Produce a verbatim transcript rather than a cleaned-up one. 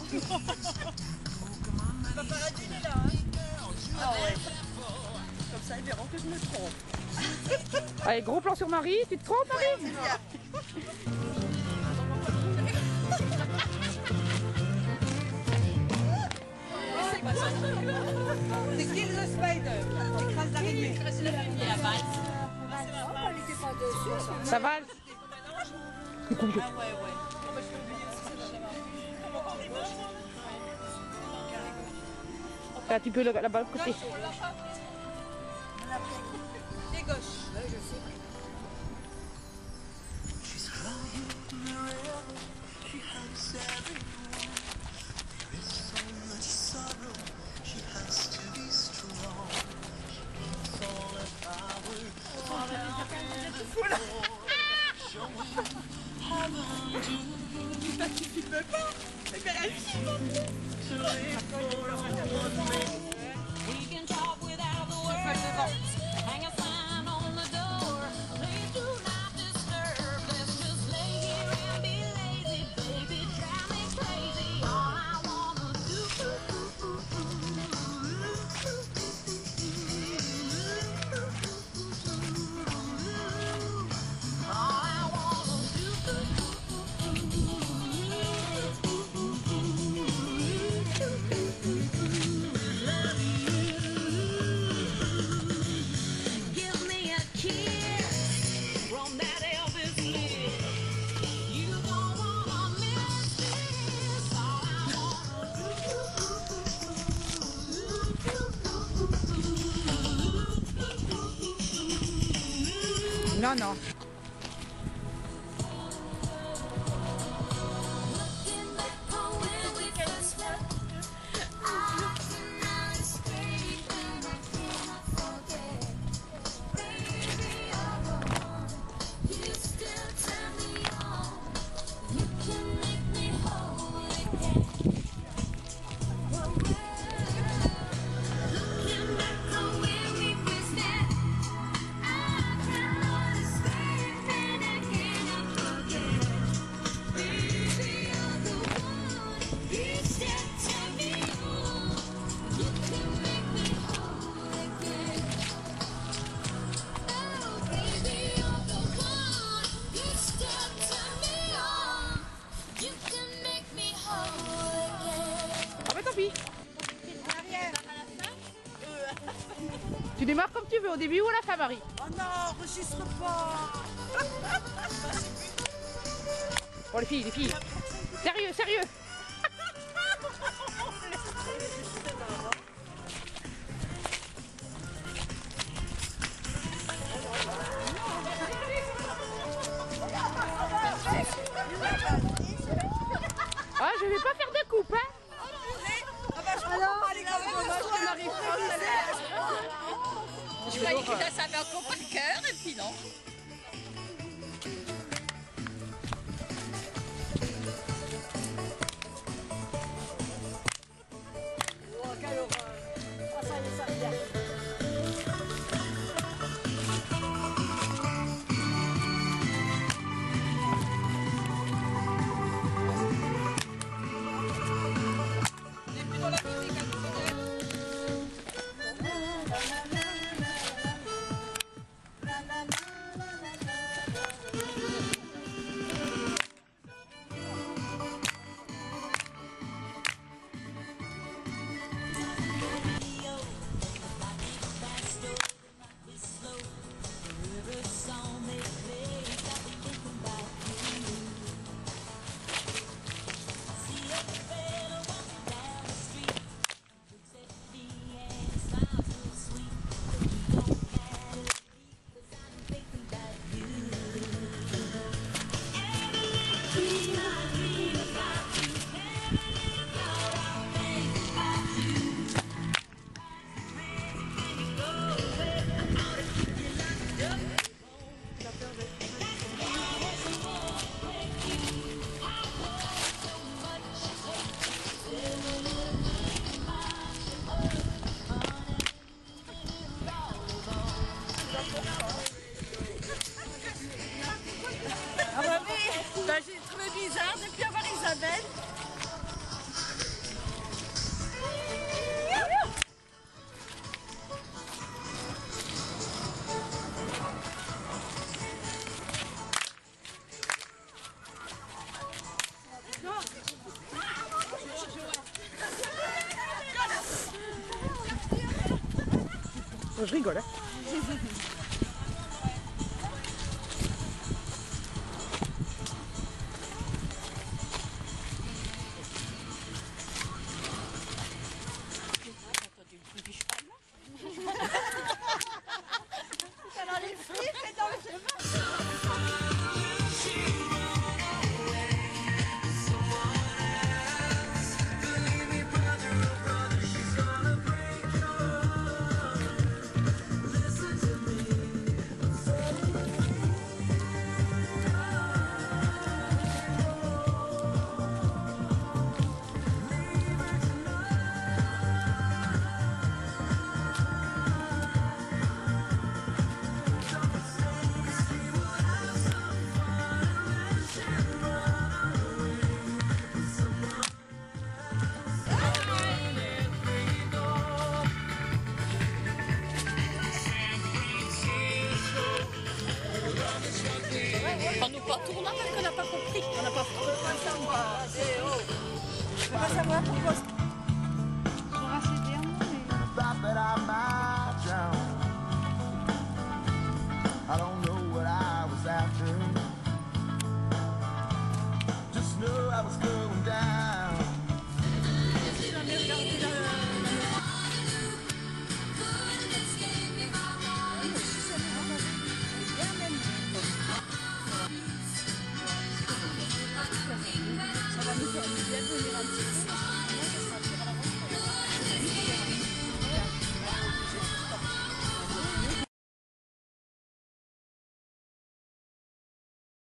Paparazzi, il est là, hein. Ah ouais. Comme ça, ils verront que je me trompe. Allez, gros plan sur Marie. Tu te trompes, Marie? Ouais, c'est Kill the Spider. Écrase l'araignée. Écrase l'araignée, la valse. Ça va? Ah ouais, ouais. Là, tu peux le- là-bas, le côté. Pied gauche. Ouais, je sais. Tu peux pas. Mais elle filme. Non, non. Tu démarres comme tu veux, au début ou à la fin, Marie? Oh non, enregistre pas. Bon, les filles, les filles. Sérieux, sérieux. Ah, je vais pas faire de coupe, hein. Je croyais que ça savait encore par cœur et puis non. Oh, quelle horreur. Ah, ça y est, ça y est. Ah bah oui, bah, j'ai trouvé bizarre de ne plus avoir Isabelle. Je rigole, hein. Alors les fruits, c'est dans le chemin. On nous pas tournant parce qu'on n'a pas compris. On n'a pas compris ça, moi. Je peux pas savoir pourquoi.